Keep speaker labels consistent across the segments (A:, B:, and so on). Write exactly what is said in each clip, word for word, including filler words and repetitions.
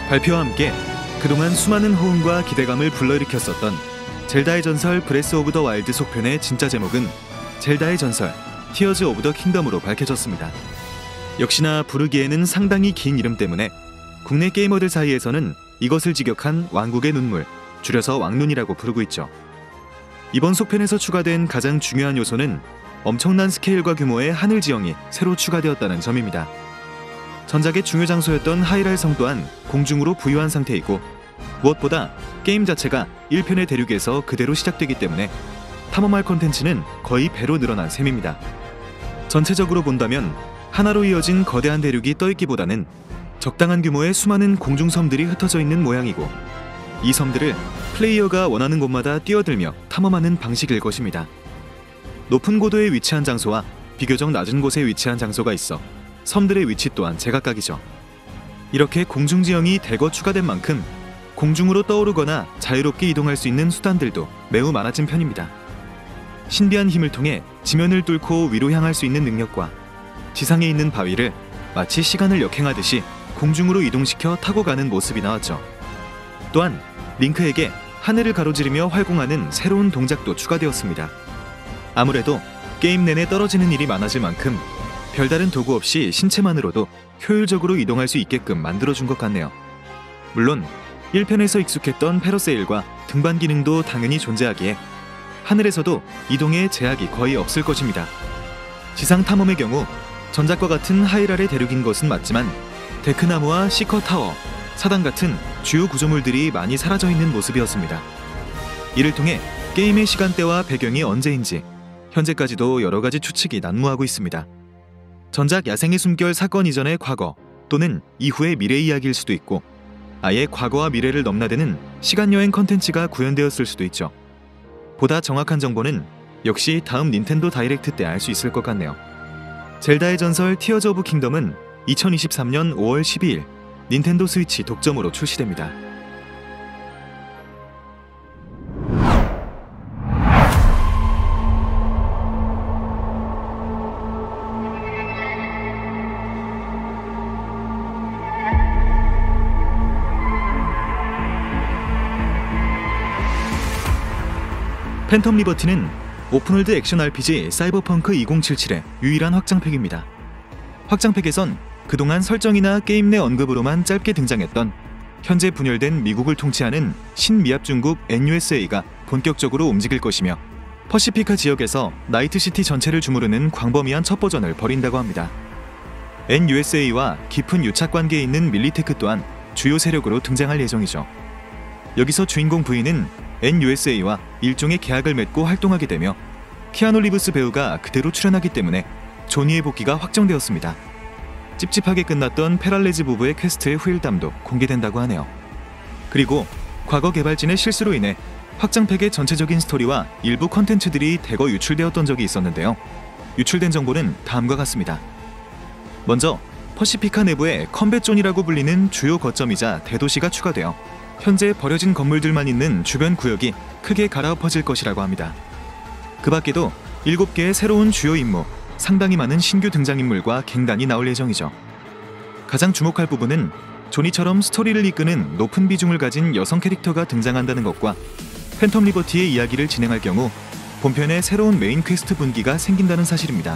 A: 발표와 함께 그동안 수많은 호응과 기대감을 불러일으켰었던 젤다의 전설 브레스 오브 더 와일드 속편의 진짜 제목은 젤다의 전설 티어즈 오브 더 킹덤으로 밝혀졌습니다. 역시나 부르기에는 상당히 긴 이름 때문에 국내 게이머들 사이에서는 이것을 직역한 왕국의 눈물, 줄여서 왕눈이라고 부르고 있죠. 이번 속편에서 추가된 가장 중요한 요소는 엄청난 스케일과 규모의 하늘 지형이 새로 추가되었다는 점입니다. 전작의 중요 장소였던 하이랄 성 또한 공중으로 부유한 상태이고, 무엇보다 게임 자체가 일 편의 대륙에서 그대로 시작되기 때문에 탐험할 콘텐츠는 거의 배로 늘어난 셈입니다. 전체적으로 본다면 하나로 이어진 거대한 대륙이 떠있기보다는 적당한 규모의 수많은 공중섬들이 흩어져 있는 모양이고, 이 섬들을 플레이어가 원하는 곳마다 뛰어들며 탐험하는 방식일 것입니다. 높은 고도에 위치한 장소와 비교적 낮은 곳에 위치한 장소가 있어 섬들의 위치 또한 제각각이죠. 이렇게 공중지형이 대거 추가된 만큼 공중으로 떠오르거나 자유롭게 이동할 수 있는 수단들도 매우 많아진 편입니다. 신비한 힘을 통해 지면을 뚫고 위로 향할 수 있는 능력과 지상에 있는 바위를 마치 시간을 역행하듯이 공중으로 이동시켜 타고 가는 모습이 나왔죠. 또한 링크에게 하늘을 가로지르며 활공하는 새로운 동작도 추가되었습니다. 아무래도 게임 내내 떨어지는 일이 많아질 만큼 별다른 도구 없이 신체만으로도 효율적으로 이동할 수 있게끔 만들어준 것 같네요. 물론 일 편에서 익숙했던 패러세일과 등반 기능도 당연히 존재하기에 하늘에서도 이동에 제약이 거의 없을 것입니다. 지상 탐험의 경우 전작과 같은 하이랄의 대륙인 것은 맞지만 데크나무와 시커타워, 사당 같은 주요 구조물들이 많이 사라져 있는 모습이었습니다. 이를 통해 게임의 시간대와 배경이 언제인지 현재까지도 여러 가지 추측이 난무하고 있습니다. 전작 야생의 숨결 사건 이전의 과거 또는 이후의 미래 이야기일 수도 있고, 아예 과거와 미래를 넘나드는 시간여행 컨텐츠가 구현되었을 수도 있죠. 보다 정확한 정보는 역시 다음 닌텐도 다이렉트 때 알 수 있을 것 같네요. 젤다의 전설 티어즈 오브 킹덤은 이천이십삼 년 오월 십이일 닌텐도 스위치 독점으로 출시됩니다. 팬텀 리버티는 오픈월드 액션 알피지 사이버펑크 이천칠십칠의 유일한 확장팩입니다. 확장팩에선 그동안 설정이나 게임 내 언급으로만 짧게 등장했던 현재 분열된 미국을 통치하는 신미합중국 엔유에스에이가 본격적으로 움직일 것이며, 퍼시피카 지역에서 나이트시티 전체를 주무르는 광범위한 첫 버전을 벌인다고 합니다. 엔유에스에이와 깊은 유착 관계에 있는 밀리테크 또한 주요 세력으로 등장할 예정이죠. 여기서 주인공 부인은 엔유에스에이와 일종의 계약을 맺고 활동하게 되며, 키아누 리브스 배우가 그대로 출연하기 때문에 조니의 복귀가 확정되었습니다. 찝찝하게 끝났던 페랄레즈 부부의 퀘스트의 후일담도 공개된다고 하네요. 그리고 과거 개발진의 실수로 인해 확장팩의 전체적인 스토리와 일부 컨텐츠들이 대거 유출되었던 적이 있었는데요. 유출된 정보는 다음과 같습니다. 먼저 퍼시피카 내부에 컴뱃존이라고 불리는 주요 거점이자 대도시가 추가되어 현재 버려진 건물들만 있는 주변 구역이 크게 갈아엎어질 것이라고 합니다. 그 밖에도 일곱 개의 새로운 주요 임무, 상당히 많은 신규 등장인물과 갱단이 나올 예정이죠. 가장 주목할 부분은 조니처럼 스토리를 이끄는 높은 비중을 가진 여성 캐릭터가 등장한다는 것과 팬텀 리버티의 이야기를 진행할 경우 본편에 새로운 메인 퀘스트 분기가 생긴다는 사실입니다.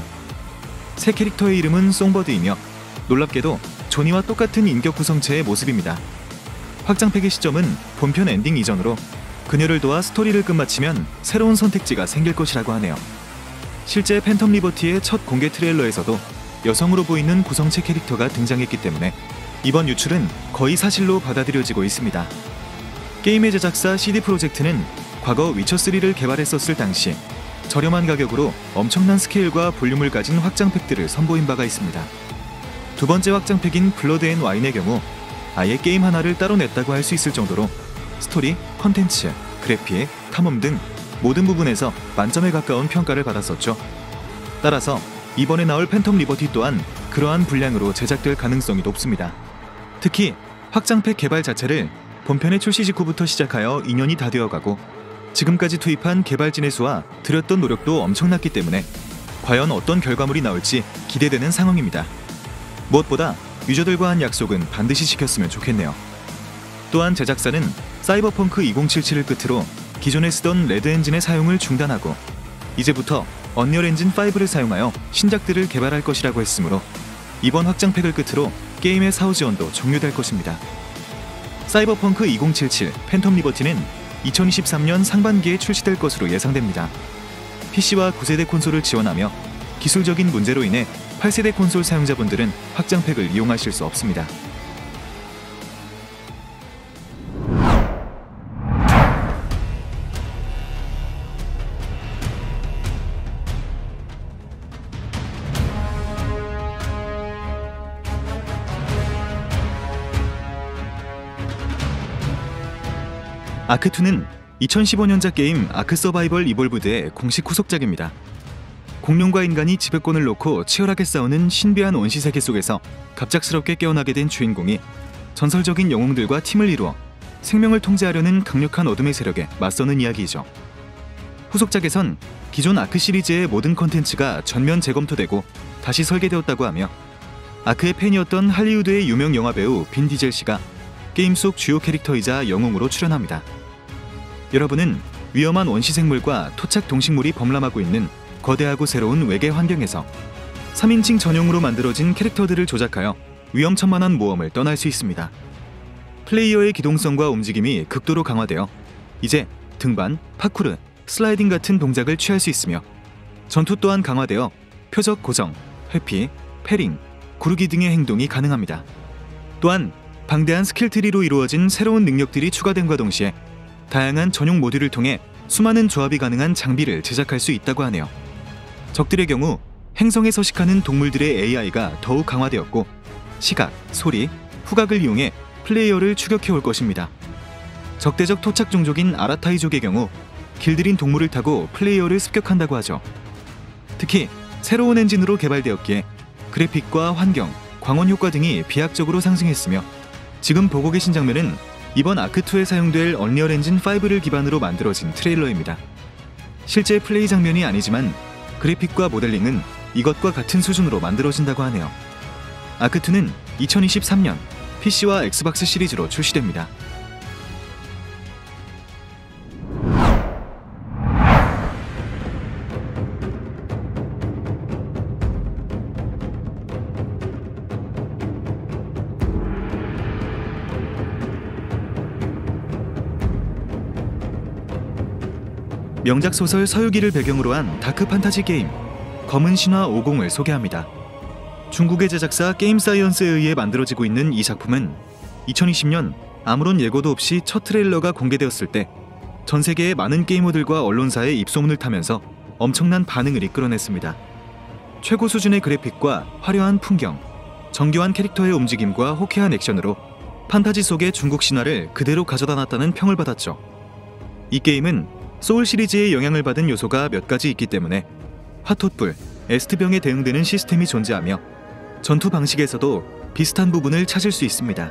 A: 새 캐릭터의 이름은 송버드이며 놀랍게도 조니와 똑같은 인격 구성체의 모습입니다. 확장팩의 시점은 본편 엔딩 이전으로 그녀를 도와 스토리를 끝마치면 새로운 선택지가 생길 것이라고 하네요. 실제 팬텀 리버티의 첫 공개 트레일러에서도 여성으로 보이는 구성체 캐릭터가 등장했기 때문에 이번 유출은 거의 사실로 받아들여지고 있습니다. 게임의 제작사 씨디 프로젝트는 과거 위쳐쓰리를 개발했었을 당시 저렴한 가격으로 엄청난 스케일과 볼륨을 가진 확장팩들을 선보인 바가 있습니다. 두 번째 확장팩인 블러드 앤 와인의 경우 아예 게임 하나를 따로 냈다고 할 수 있을 정도로 스토리, 컨텐츠, 그래픽, 탐험 등 모든 부분에서 만점에 가까운 평가를 받았었죠. 따라서 이번에 나올 팬텀 리버티 또한 그러한 분량으로 제작될 가능성이 높습니다. 특히 확장팩 개발 자체를 본편의 출시 직후부터 시작하여 이 년이 다 되어가고 지금까지 투입한 개발진의 수와 들였던 노력도 엄청났기 때문에 과연 어떤 결과물이 나올지 기대되는 상황입니다. 무엇보다 유저들과 한 약속은 반드시 지켰으면 좋겠네요. 또한 제작사는 사이버펑크 이공칠칠을 끝으로 기존에 쓰던 레드 엔진의 사용을 중단하고 이제부터 언리얼 엔진 파이브를 사용하여 신작들을 개발할 것이라고 했으므로 이번 확장팩을 끝으로 게임의 사후 지원도 종료될 것입니다. 사이버펑크 이공칠칠 팬텀 리버티는 이천이십삼 년 상반기에 출시될 것으로 예상됩니다. 피씨와 구 세대 콘솔을 지원하며 기술적인 문제로 인해 팔 세대 콘솔 사용자분들은 확장팩을 이용하실 수 없습니다. 아크이는 이천십오 년작 게임 아크 서바이벌 이볼브드의 공식 후속작입니다. 공룡과 인간이 지배권을 놓고 치열하게 싸우는 신비한 원시 세계 속에서 갑작스럽게 깨어나게 된 주인공이 전설적인 영웅들과 팀을 이루어 생명을 통제하려는 강력한 어둠의 세력에 맞서는 이야기이죠. 후속작에선 기존 아크 시리즈의 모든 컨텐츠가 전면 재검토되고 다시 설계되었다고 하며 아크의 팬이었던 할리우드의 유명 영화배우 빈 디젤 씨가 게임 속 주요 캐릭터이자 영웅으로 출연합니다. 여러분은 위험한 원시생물과 토착 동식물이 범람하고 있는 거대하고 새로운 외계 환경에서 삼 인칭 전용으로 만들어진 캐릭터들을 조작하여 위험천만한 모험을 떠날 수 있습니다. 플레이어의 기동성과 움직임이 극도로 강화되어 이제 등반, 파쿠르, 슬라이딩 같은 동작을 취할 수 있으며 전투 또한 강화되어 표적 고정, 회피, 패링, 구르기 등의 행동이 가능합니다. 또한 방대한 스킬트리로 이루어진 새로운 능력들이 추가됨과 동시에 다양한 전용 모듈을 통해 수많은 조합이 가능한 장비를 제작할 수 있다고 하네요. 적들의 경우 행성에 서식하는 동물들의 에이아이가 더욱 강화되었고 시각, 소리, 후각을 이용해 플레이어를 추격해올 것입니다. 적대적 토착 종족인 아라타이족의 경우 길들인 동물을 타고 플레이어를 습격한다고 하죠. 특히 새로운 엔진으로 개발되었기에 그래픽과 환경, 광원 효과 등이 비약적으로 상승했으며 지금 보고 계신 장면은 이번 아크이에 사용될 언리얼 엔진 파이브를 기반으로 만들어진 트레일러입니다. 실제 플레이 장면이 아니지만 그래픽과 모델링은 이것과 같은 수준으로 만들어진다고 하네요. 아크이는 이천이십삼 년 피씨와 엑스박스 시리즈로 출시됩니다. 명작 소설 서유기를 배경으로 한 다크 판타지 게임 검은 신화 오공을 소개합니다. 중국의 제작사 게임 사이언스에 의해 만들어지고 있는 이 작품은 이천이십 년 아무런 예고도 없이 첫 트레일러가 공개되었을 때 전 세계의 많은 게이머들과 언론사의 입소문을 타면서 엄청난 반응을 이끌어냈습니다. 최고 수준의 그래픽과 화려한 풍경, 정교한 캐릭터의 움직임과 호쾌한 액션으로 판타지 속의 중국 신화를 그대로 가져다 놨다는 평을 받았죠. 이 게임은 소울 시리즈의 영향을 받은 요소가 몇 가지 있기 때문에 화톳불, 에스트병에 대응되는 시스템이 존재하며 전투 방식에서도 비슷한 부분을 찾을 수 있습니다.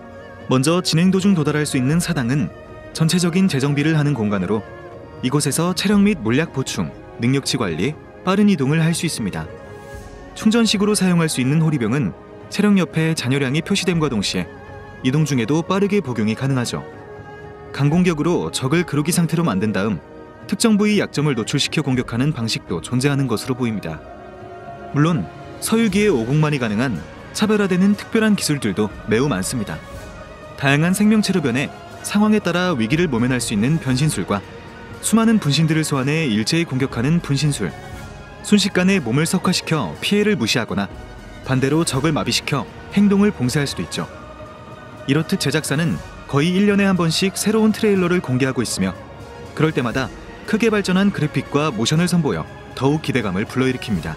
A: 먼저 진행 도중 도달할 수 있는 사당은 전체적인 재정비를 하는 공간으로 이곳에서 체력 및 물약 보충, 능력치 관리, 빠른 이동을 할 수 있습니다. 충전식으로 사용할 수 있는 호리병은 체력 옆에 잔여량이 표시됨과 동시에 이동 중에도 빠르게 복용이 가능하죠. 강공격으로 적을 그로기 상태로 만든 다음 특정 부위 약점을 노출시켜 공격하는 방식도 존재하는 것으로 보입니다. 물론 서유기의 오공만이 가능한 차별화되는 특별한 기술들도 매우 많습니다. 다양한 생명체로 변해 상황에 따라 위기를 모면할 수 있는 변신술과 수많은 분신들을 소환해 일제히 공격하는 분신술, 순식간에 몸을 석화시켜 피해를 무시하거나 반대로 적을 마비시켜 행동을 봉쇄할 수도 있죠. 이렇듯 제작사는 거의 일 년에 한 번씩 새로운 트레일러를 공개하고 있으며 그럴 때마다 크게 발전한 그래픽과 모션을 선보여 더욱 기대감을 불러일으킵니다.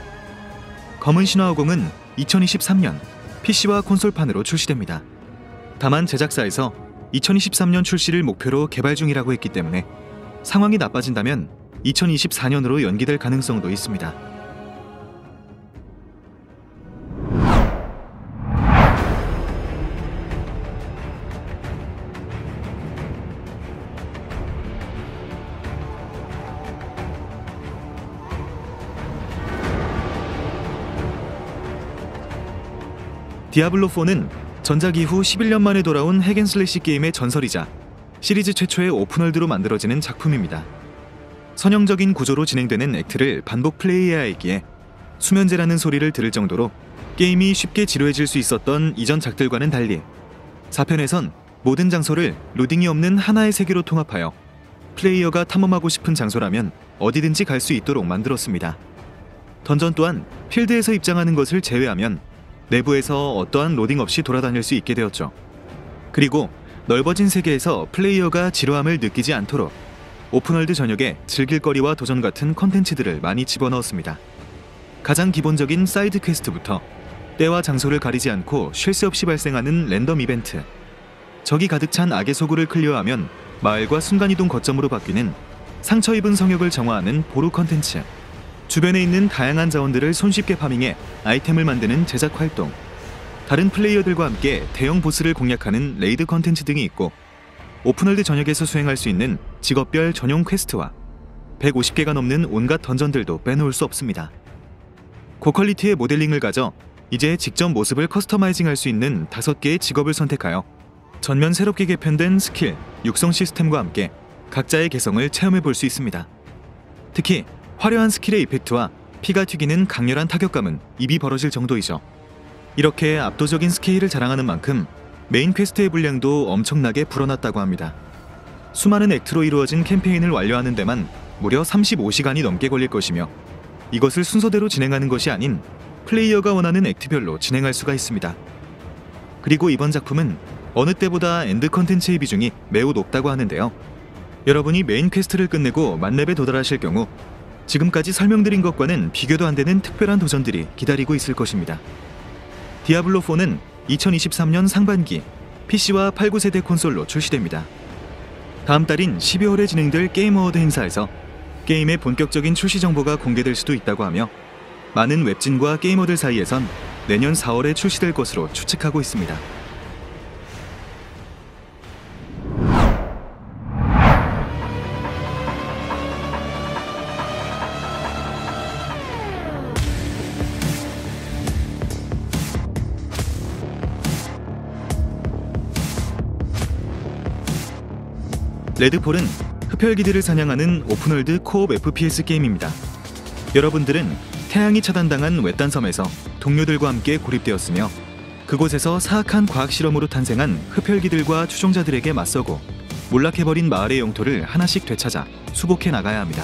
A: 검은 신화 오공은 이천이십삼 년 피씨와 콘솔판으로 출시됩니다. 다만 제작사에서 이천이십삼 년 출시를 목표로 개발 중이라고 했기 때문에 상황이 나빠진다면 이천이십사 년으로 연기될 가능성도 있습니다. 디아블로 포는 전작 이후 십일 년 만에 돌아온 핵앤슬래시 게임의 전설이자 시리즈 최초의 오픈월드로 만들어지는 작품입니다. 선형적인 구조로 진행되는 액트를 반복 플레이해야 했기에 수면제라는 소리를 들을 정도로 게임이 쉽게 지루해질 수 있었던 이전 작들과는 달리 사 편에선 모든 장소를 로딩이 없는 하나의 세계로 통합하여 플레이어가 탐험하고 싶은 장소라면 어디든지 갈 수 있도록 만들었습니다. 던전 또한 필드에서 입장하는 것을 제외하면 내부에서 어떠한 로딩 없이 돌아다닐 수 있게 되었죠. 그리고 넓어진 세계에서 플레이어가 지루함을 느끼지 않도록 오픈월드 전역에 즐길거리와 도전 같은 컨텐츠들을 많이 집어넣었습니다. 가장 기본적인 사이드 퀘스트부터 때와 장소를 가리지 않고 쉴 새 없이 발생하는 랜덤 이벤트, 적이 가득 찬 악의 소굴을 클리어하면 마을과 순간이동 거점으로 바뀌는 상처 입은 성역을 정화하는 보루 컨텐츠, 주변에 있는 다양한 자원들을 손쉽게 파밍해 아이템을 만드는 제작 활동, 다른 플레이어들과 함께 대형 보스를 공략하는 레이드 컨텐츠 등이 있고 오픈월드 전역에서 수행할 수 있는 직업별 전용 퀘스트와 백오십 개가 넘는 온갖 던전들도 빼놓을 수 없습니다. 고퀄리티의 모델링을 가져 이제 직접 모습을 커스터마이징 할 수 있는 다섯 개의 직업을 선택하여 전면 새롭게 개편된 스킬, 육성 시스템과 함께 각자의 개성을 체험해 볼 수 있습니다. 특히 화려한 스킬의 이펙트와 피가 튀기는 강렬한 타격감은 입이 벌어질 정도이죠. 이렇게 압도적인 스케일을 자랑하는 만큼 메인 퀘스트의 분량도 엄청나게 불어났다고 합니다. 수많은 액트로 이루어진 캠페인을 완료하는 데만 무려 삼십오 시간이 넘게 걸릴 것이며 이것을 순서대로 진행하는 것이 아닌 플레이어가 원하는 액트별로 진행할 수가 있습니다. 그리고 이번 작품은 어느 때보다 엔드 컨텐츠의 비중이 매우 높다고 하는데요. 여러분이 메인 퀘스트를 끝내고 만렙에 도달하실 경우 지금까지 설명드린 것과는 비교도 안 되는 특별한 도전들이 기다리고 있을 것입니다. 디아블로 포는 이천이십삼 년 상반기 피씨와 팔, 구 세대 콘솔로 출시됩니다. 다음 달인 십이월에 진행될 게임 어워드 행사에서 게임의 본격적인 출시 정보가 공개될 수도 있다고 하며 많은 웹진과 게이머들 사이에선 내년 사월에 출시될 것으로 추측하고 있습니다. 레드폴은 흡혈귀들을 사냥하는 오픈월드 코옵 에프피에스 게임입니다. 여러분들은 태양이 차단당한 외딴 섬에서 동료들과 함께 고립되었으며 그곳에서 사악한 과학 실험으로 탄생한 흡혈귀들과 추종자들에게 맞서고 몰락해버린 마을의 영토를 하나씩 되찾아 수복해 나가야 합니다.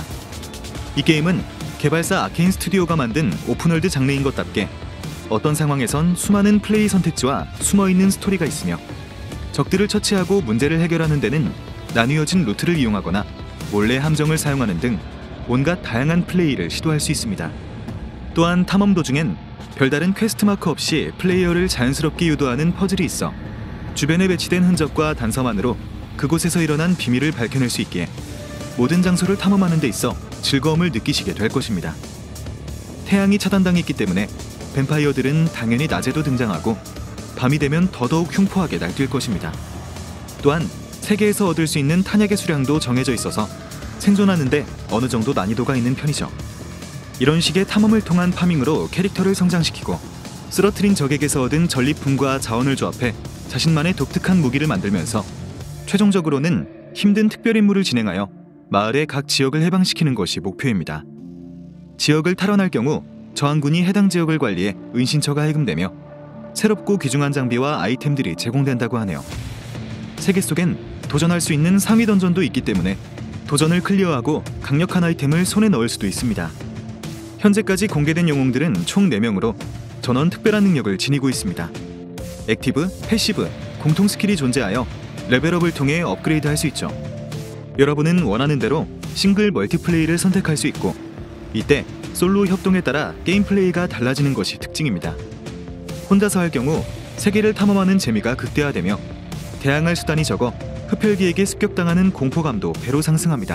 A: 이 게임은 개발사 아케인 스튜디오가 만든 오픈월드 장르인 것답게 어떤 상황에선 수많은 플레이 선택지와 숨어있는 스토리가 있으며 적들을 처치하고 문제를 해결하는 데는 나뉘어진 루트를 이용하거나 몰래 함정을 사용하는 등 온갖 다양한 플레이를 시도할 수 있습니다. 또한 탐험 도중엔 별다른 퀘스트 마크 없이 플레이어를 자연스럽게 유도하는 퍼즐이 있어 주변에 배치된 흔적과 단서만으로 그곳에서 일어난 비밀을 밝혀낼 수 있기에 모든 장소를 탐험하는 데 있어 즐거움을 느끼시게 될 것입니다. 태양이 차단당했기 때문에 뱀파이어들은 당연히 낮에도 등장하고 밤이 되면 더더욱 흉포하게 날뛸 것입니다. 또한 세계에서 얻을 수 있는 탄약의 수량도 정해져 있어서 생존하는데 어느 정도 난이도가 있는 편이죠. 이런 식의 탐험을 통한 파밍으로 캐릭터를 성장시키고 쓰러트린 적에게서 얻은 전리품과 자원을 조합해 자신만의 독특한 무기를 만들면서 최종적으로는 힘든 특별임무를 진행하여 마을의 각 지역을 해방시키는 것이 목표입니다. 지역을 탈환할 경우 저항군이 해당 지역을 관리해 은신처가 해금되며 새롭고 귀중한 장비와 아이템들이 제공된다고 하네요. 세계 속엔 도전할 수 있는 상위 던전도 있기 때문에 도전을 클리어하고 강력한 아이템을 손에 넣을 수도 있습니다. 현재까지 공개된 영웅들은 총 네 명으로 전원 특별한 능력을 지니고 있습니다. 액티브, 패시브, 공통 스킬이 존재하여 레벨업을 통해 업그레이드할 수 있죠. 여러분은 원하는 대로 싱글 멀티플레이를 선택할 수 있고 이때 솔로 협동에 따라 게임 플레이가 달라지는 것이 특징입니다. 혼자서 할 경우 세계를 탐험하는 재미가 극대화되며 대항할 수단이 적어 흡혈귀에게 습격당하는 공포감도 배로 상승합니다.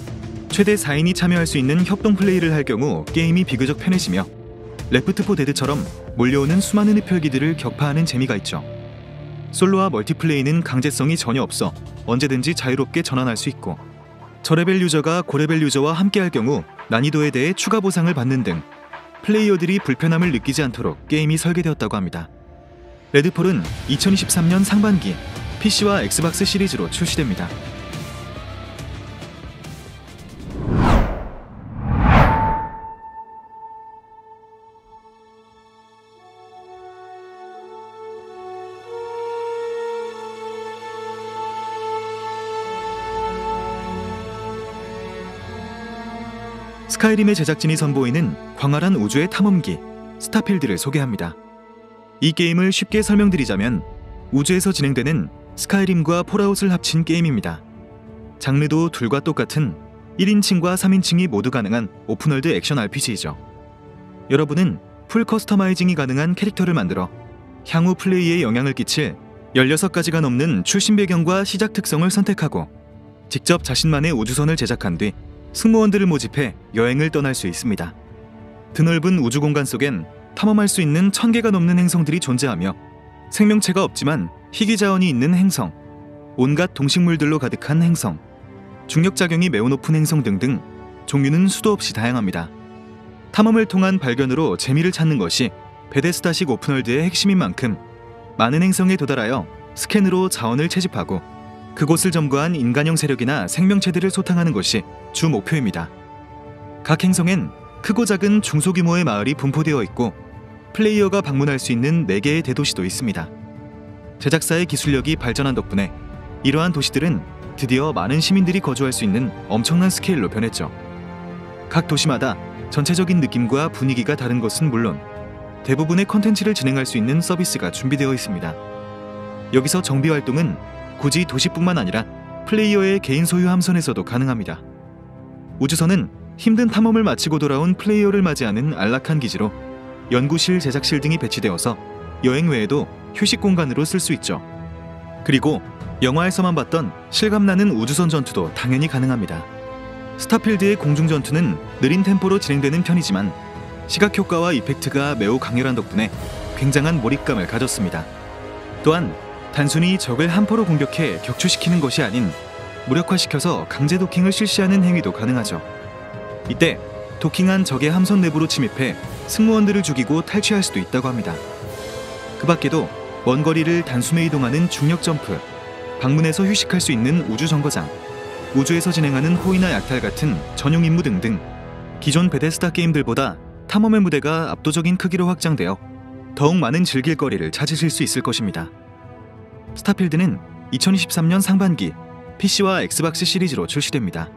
A: 최대 사 인이 참여할 수 있는 협동 플레이를 할 경우 게임이 비교적 편해지며 레프트 포 데드처럼 몰려오는 수많은 흡혈귀들을 격파하는 재미가 있죠. 솔로와 멀티플레이는 강제성이 전혀 없어 언제든지 자유롭게 전환할 수 있고 저레벨 유저가 고레벨 유저와 함께 할 경우 난이도에 대해 추가 보상을 받는 등 플레이어들이 불편함을 느끼지 않도록 게임이 설계되었다고 합니다. 레드폴은 이천이십삼 년 상반기 피씨와 엑스박스 시리즈로 출시됩니다. 스카이림의 제작진이 선보이는 광활한 우주의 탐험기 스타필드를 소개합니다. 이 게임을 쉽게 설명드리자면 우주에서 진행되는 스카이림과 폴아웃을 합친 게임입니다. 장르도 둘과 똑같은 일 인칭과 삼 인칭이 모두 가능한 오픈월드 액션 알피지이죠. 여러분은 풀 커스터마이징이 가능한 캐릭터를 만들어 향후 플레이에 영향을 끼칠 열여섯 가지가 넘는 출신 배경과 시작 특성을 선택하고 직접 자신만의 우주선을 제작한 뒤 승무원들을 모집해 여행을 떠날 수 있습니다. 드넓은 우주 공간 속엔 탐험할 수 있는 천 개가 넘는 행성들이 존재하며 생명체가 없지만 희귀 자원이 있는 행성, 온갖 동식물들로 가득한 행성, 중력작용이 매우 높은 행성 등등 종류는 수도 없이 다양합니다. 탐험을 통한 발견으로 재미를 찾는 것이 베데스다식 오픈월드의 핵심인 만큼 많은 행성에 도달하여 스캔으로 자원을 채집하고 그곳을 점거한 인간형 세력이나 생명체들을 소탕하는 것이 주 목표입니다. 각 행성엔 크고 작은 중소규모의 마을이 분포되어 있고 플레이어가 방문할 수 있는 네 개의 대도시도 있습니다. 제작사의 기술력이 발전한 덕분에 이러한 도시들은 드디어 많은 시민들이 거주할 수 있는 엄청난 스케일로 변했죠. 각 도시마다 전체적인 느낌과 분위기가 다른 것은 물론 대부분의 컨텐츠를 진행할 수 있는 서비스가 준비되어 있습니다. 여기서 정비 활동은 굳이 도시뿐만 아니라 플레이어의 개인 소유 함선에서도 가능합니다. 우주선은 힘든 탐험을 마치고 돌아온 플레이어를 맞이하는 안락한 기지로 연구실, 제작실 등이 배치되어서 여행 외에도 휴식 공간으로 쓸 수 있죠. 그리고 영화에서만 봤던 실감나는 우주선 전투도 당연히 가능합니다. 스타필드의 공중 전투는 느린 템포로 진행되는 편이지만 시각 효과와 이펙트가 매우 강렬한 덕분에 굉장한 몰입감을 가졌습니다. 또한 단순히 적을 한포로 공격해 격추시키는 것이 아닌 무력화시켜서 강제 도킹을 실시하는 행위도 가능하죠. 이때 도킹한 적의 함선 내부로 침입해 승무원들을 죽이고 탈취할 수도 있다고 합니다. 그 밖에도 먼 거리를 단숨에 이동하는 중력 점프, 방문해서 휴식할 수 있는 우주 정거장, 우주에서 진행하는 호위나 약탈 같은 전용 임무 등등 기존 베데스다 게임들보다 탐험의 무대가 압도적인 크기로 확장되어 더욱 많은 즐길거리를 찾으실 수 있을 것입니다. 스타필드는 이천이십삼 년 상반기 피씨와 엑스박스 시리즈로 출시됩니다.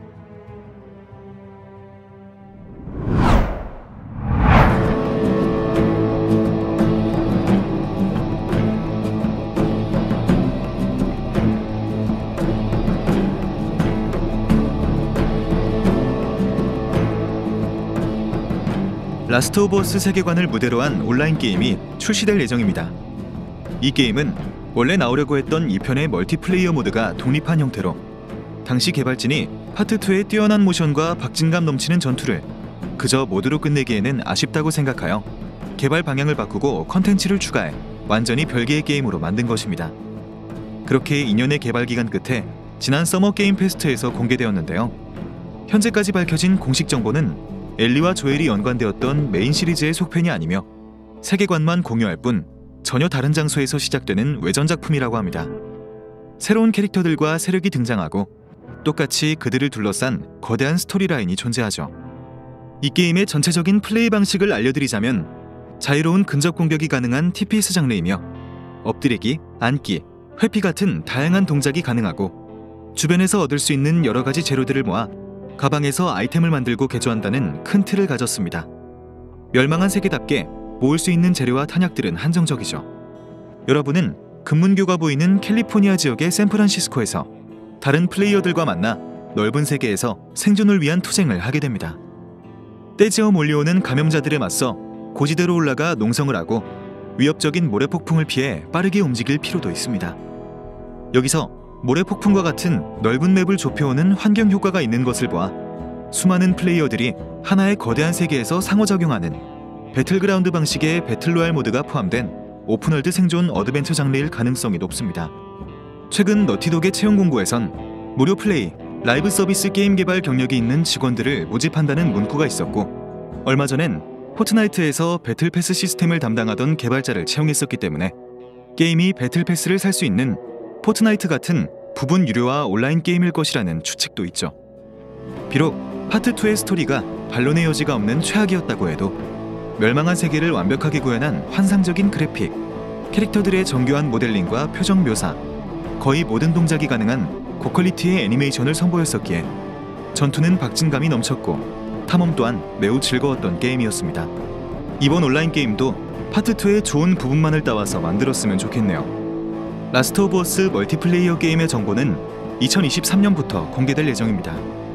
A: 라스트 오브 어스 세계관을 무대로 한 온라인 게임이 출시될 예정입니다. 이 게임은 원래 나오려고 했던 이 편의 멀티플레이어 모드가 독립한 형태로 당시 개발진이 파트이의 뛰어난 모션과 박진감 넘치는 전투를 그저 모드로 끝내기에는 아쉽다고 생각하여 개발 방향을 바꾸고 컨텐츠를 추가해 완전히 별개의 게임으로 만든 것입니다. 그렇게 이 년의 개발 기간 끝에 지난 서머 게임 페스트에서 공개되었는데요. 현재까지 밝혀진 공식 정보는 엘리와 조엘이 연관되었던 메인 시리즈의 속편이 아니며 세계관만 공유할 뿐 전혀 다른 장소에서 시작되는 외전 작품이라고 합니다. 새로운 캐릭터들과 세력이 등장하고 똑같이 그들을 둘러싼 거대한 스토리라인이 존재하죠. 이 게임의 전체적인 플레이 방식을 알려드리자면 자유로운 근접 공격이 가능한 티피에스 장르이며 엎드리기, 앉기, 회피 같은 다양한 동작이 가능하고 주변에서 얻을 수 있는 여러 가지 재료들을 모아 가방에서 아이템을 만들고 개조한다는 큰 틀을 가졌습니다. 멸망한 세계답게 모을 수 있는 재료와 탄약들은 한정적이죠. 여러분은 금문교가 보이는 캘리포니아 지역의 샌프란시스코에서 다른 플레이어들과 만나 넓은 세계에서 생존을 위한 투쟁을 하게 됩니다. 떼지어 몰려오는 감염자들에 맞서 고지대로 올라가 농성을 하고 위협적인 모래폭풍을 피해 빠르게 움직일 필요도 있습니다. 여기서 모래폭풍과 같은 넓은 맵을 좁혀오는 환경 효과가 있는 것을 보아 수많은 플레이어들이 하나의 거대한 세계에서 상호작용하는 배틀그라운드 방식의 배틀로얄 모드가 포함된 오픈월드 생존 어드벤처 장르일 가능성이 높습니다. 최근 너티독의 채용 공고에선 무료 플레이, 라이브 서비스 게임 개발 경력이 있는 직원들을 모집한다는 문구가 있었고 얼마 전엔 포트나이트에서 배틀 패스 시스템을 담당하던 개발자를 채용했었기 때문에 게임이 배틀 패스를 살 수 있는 포트나이트 같은 부분 유료화 온라인 게임일 것이라는 추측도 있죠. 비록 파트 투의 스토리가 반론의 여지가 없는 최악이었다고 해도 멸망한 세계를 완벽하게 구현한 환상적인 그래픽, 캐릭터들의 정교한 모델링과 표정 묘사, 거의 모든 동작이 가능한 고퀄리티의 애니메이션을 선보였었기에 전투는 박진감이 넘쳤고 탐험 또한 매우 즐거웠던 게임이었습니다. 이번 온라인 게임도 파트 투의 좋은 부분만을 따와서 만들었으면 좋겠네요. 라스트 오브 어스 멀티플레이어 게임의 정보는 이천이십삼 년부터 공개될 예정입니다.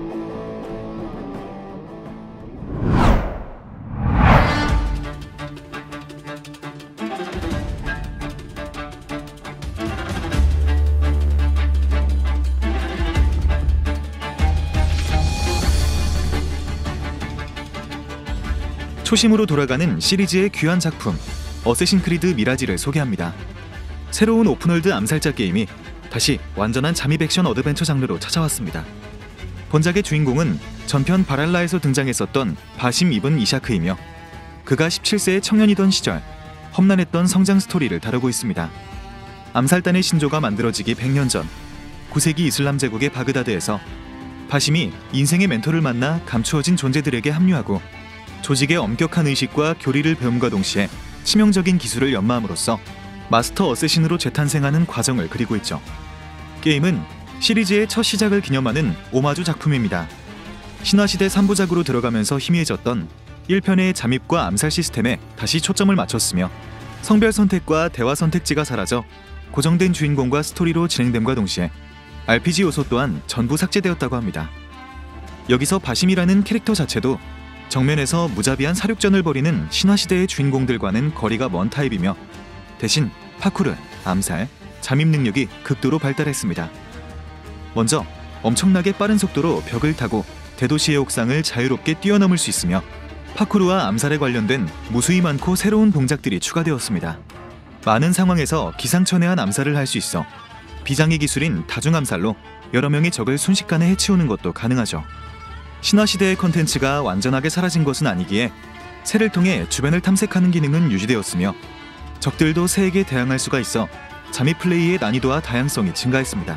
A: 초심으로 돌아가는 시리즈의 귀한 작품 어쌔신 크리드 미라지를 소개합니다. 새로운 오픈월드 암살자 게임이 다시 완전한 잠입 액션 어드벤처 장르로 찾아왔습니다. 본작의 주인공은 전편 바랄라에서 등장했었던 바심 이븐 이샤크이며 그가 십칠 세의 청년이던 시절 험난했던 성장 스토리를 다루고 있습니다. 암살단의 신조가 만들어지기 백 년 전 구 세기 이슬람 제국의 바그다드에서 바심이 인생의 멘토를 만나 감추어진 존재들에게 합류하고 조직의 엄격한 의식과 교리를 배움과 동시에 치명적인 기술을 연마함으로써 마스터 어쌔신으로 재탄생하는 과정을 그리고 있죠. 게임은 시리즈의 첫 시작을 기념하는 오마주 작품입니다. 신화시대 삼 부작으로 들어가면서 희미해졌던 일 편의 잠입과 암살 시스템에 다시 초점을 맞췄으며 성별 선택과 대화 선택지가 사라져 고정된 주인공과 스토리로 진행됨과 동시에 알피지 요소 또한 전부 삭제되었다고 합니다. 여기서 바심이라는 캐릭터 자체도 정면에서 무자비한 사륙전을 벌이는 신화시대의 주인공들과는 거리가 먼 타입이며 대신 파쿠르, 암살, 잠입 능력이 극도로 발달했습니다. 먼저 엄청나게 빠른 속도로 벽을 타고 대도시의 옥상을 자유롭게 뛰어넘을 수 있으며 파쿠르와 암살에 관련된 무수히 많고 새로운 동작들이 추가되었습니다. 많은 상황에서 기상천외한 암살을 할 수 있어 비장의 기술인 다중암살로 여러 명의 적을 순식간에 해치우는 것도 가능하죠. 신화시대의 컨텐츠가 완전하게 사라진 것은 아니기에 새를 통해 주변을 탐색하는 기능은 유지되었으며 적들도 새에게 대항할 수가 있어 잠입 플레이의 난이도와 다양성이 증가했습니다.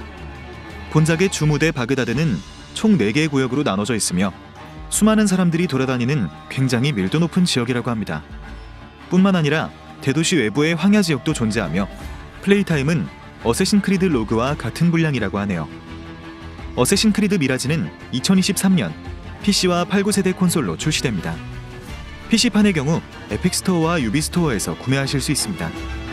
A: 본작의 주무대 바그다드는 총 네 개의 구역으로 나눠져 있으며 수많은 사람들이 돌아다니는 굉장히 밀도 높은 지역이라고 합니다. 뿐만 아니라 대도시 외부의 황야 지역도 존재하며 플레이 타임은 어쌔신 크리드 로그와 같은 분량이라고 하네요. 어쌔신 크리드 미라지는 이천이십삼 년 피씨와 팔, 구 세대 콘솔로 출시됩니다. 피씨판의 경우 에픽 스토어와 유비 스토어에서 구매하실 수 있습니다.